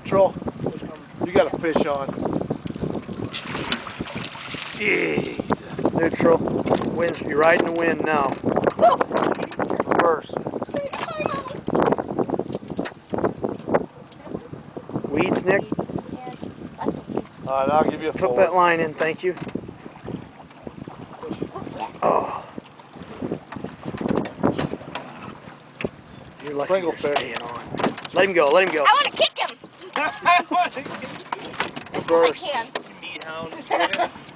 Neutral. You got a fish on. Jesus. Neutral. Winds, you're riding the wind now. Reverse. Weeds, Nick? Alright, I'll give you a Flip forward. that line in, thank you. Oh. You're lucky Sprinkle you're fish. staying on. Let him go, let him go. I want to kick him. I want to kick him. As I can. Meat hound.